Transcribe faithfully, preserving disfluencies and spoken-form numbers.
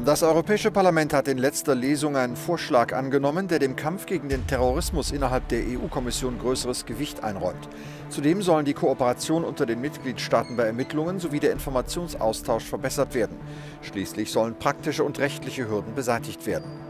Das Europäische Parlament hat in letzter Lesung einen Vorschlag angenommen, der dem Kampf gegen den Terrorismus innerhalb der E U-Kommission größeres Gewicht einräumt. Zudem sollen die Kooperation unter den Mitgliedstaaten bei Ermittlungen sowie der Informationsaustausch verbessert werden. Schließlich sollen praktische und rechtliche Hürden beseitigt werden.